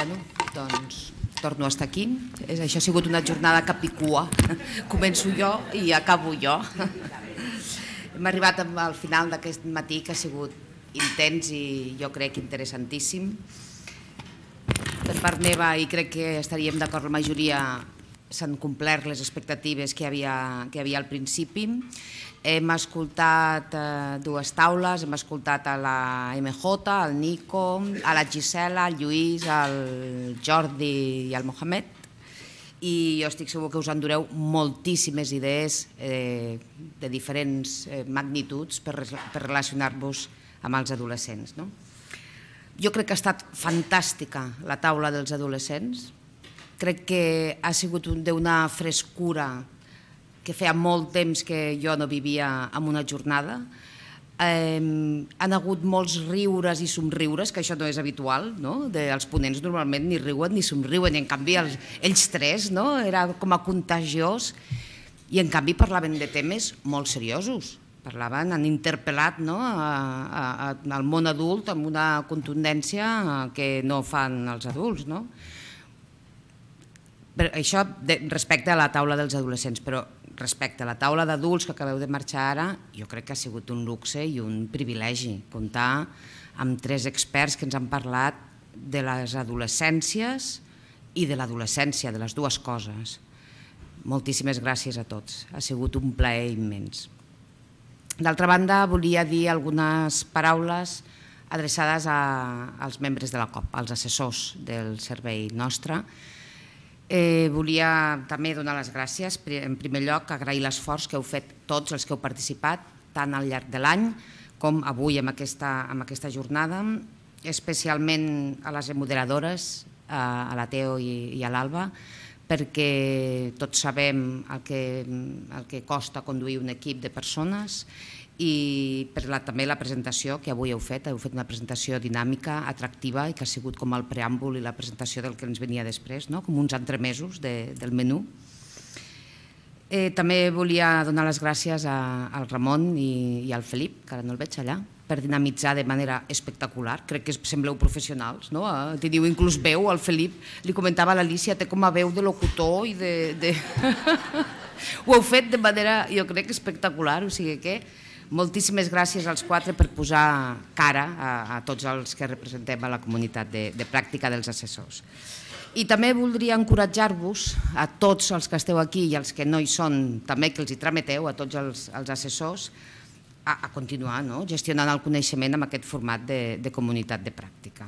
Bueno, doncs torno a estar aquí. Això ha sigut una jornada capicua. Començo jo i acabo jo. Hem arribat al final d'aquest matí que ha sigut intens i jo crec interessantíssim. Per part meva, i crec que estaríem d'acord la majoria, s'han complert les expectatives que hi havia al principi. Hem escoltat dues taules, hem escoltat a la MJ, al Nico, a la Gisela, al Lluís, al Jordi i al Mohamed, i jo estic segur que us endureu moltíssimes idees de diferents magnituds per relacionar-vos amb els adolescents. Jo crec que ha estat fantàstica la taula dels adolescents, crec que ha sigut d'una frescura que feia molt temps que jo no vivia en una jornada. Han hagut molts riures i somriures, que això no és habitual, els ponents normalment ni riuen ni somriuen, i en canvi ells tres era com a contagiós, i en canvi parlaven de temes molt seriosos, han interpel·lat al món adult amb una contundència que no fan els adults. Això respecte a la taula dels adolescents, però respecte a la taula d'adults que acabeu de marxar ara, jo crec que ha sigut un luxe i un privilegi comptar amb tres experts que ens han parlat de les adolescències i de l'adolescència, de les dues coses. Moltíssimes gràcies a tots, ha sigut un plaer immens. D'altra banda, volia dir algunes paraules adreçades als membres de la COP, als assessors del servei nostre. Volia també donar les gràcies, en primer lloc agrair l'esforç que heu fet tots els que heu participat, tant al llarg de l'any com avui en aquesta jornada, especialment a les moderadores, a la Teo i a l'Alba, perquè tots sabem el que costa conduir un equip de persones, i per també la presentació que avui heu fet una presentació dinàmica, atractiva, i que ha sigut com el preàmbul i la presentació del que ens venia després, com uns entremesos del menú. També volia donar les gràcies al Ramon i al Felip, que ara no el veig allà, per dinamitzar de manera espectacular. Crec que sembleu professionals, teniu inclús veu, al Felip li comentava a l'Alícia, té com a veu de locutor i de... Ho heu fet de manera, jo crec, espectacular, o sigui que moltíssimes gràcies als quatre per posar cara a tots els que representem a la comunitat de pràctica dels assessors. I també voldria encoratjar-vos, a tots els que esteu aquí i els que no hi són, també que els hi trameteu, a tots els assessors, a continuar gestionant el coneixement amb aquest format de comunitat de pràctica.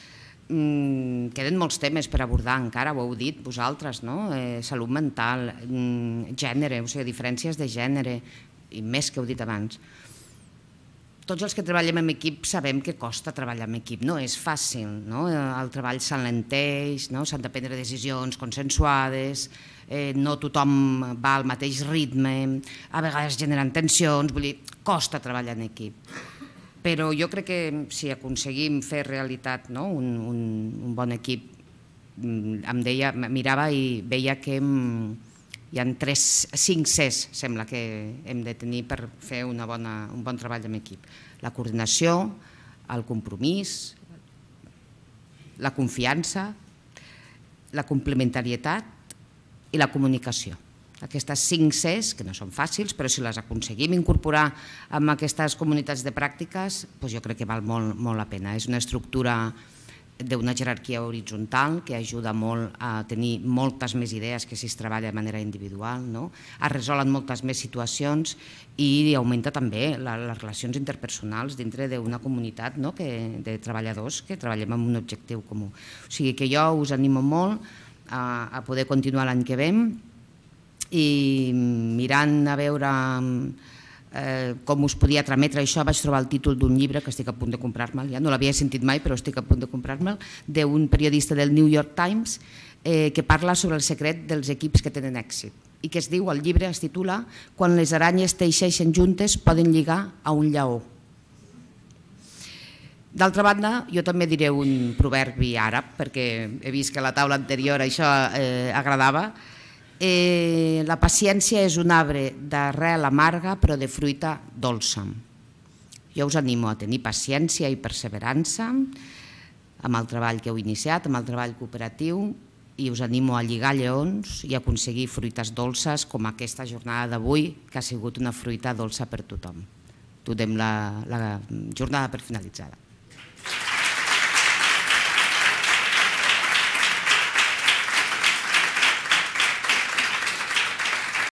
Queden molts temes per abordar encara, ho heu dit vosaltres, salut mental, gènere, o sigui, diferències de gènere, i més que heu dit abans. Tots els que treballem en equip sabem que costa treballar en equip, no és fàcil, el treball s'enlenteix, s'han de prendre decisions consensuades, no tothom va al mateix ritme, a vegades generen tensions, vull dir, costa treballar en equip. Però jo crec que si aconseguim fer realitat un bon equip, mirava i veia que hi ha 5 Cs, sembla que hem de tenir per fer un bon treball en equip. La coordinació, el compromís, la confiança, la complementarietat i la comunicació. Aquestes 5 Cs, que no són fàcils, però si les aconseguim incorporar en aquestes comunitats de pràctiques, jo crec que val molt la pena. És una estructura d'una jerarquia horitzontal que ajuda molt a tenir moltes més idees que si es treballa de manera individual, es resolen moltes més situacions i augmenta també les relacions interpersonals dintre d'una comunitat de treballadors que treballem amb un objectiu comú. O sigui que jo us animo molt a poder continuar l'any que ve i mirant a veure com us podia trametre això, vaig trobar el títol d'un llibre que estic a punt de comprar-me'l, ja no l'havia sentit mai però estic a punt de comprar-me'l, d'un periodista del New York Times que parla sobre el secret dels equips que tenen èxit i que es diu, el llibre es titula Quan les aranyes teixeixen juntes poden lligar a un lleó. D'altra banda, jo també diré un proverbi àrab perquè he vist que a la taula anterior això agradava. La paciència és un arbre d'arrel amarga però de fruita dolça. Jo us animo a tenir paciència i perseverança, amb el treball que heu iniciat, amb el treball cooperatiu, i us animo a lligar lleons i a aconseguir fruites dolces com aquesta jornada d'avui, que ha sigut una fruita dolça per tothom. Donem la jornada per finalitzada.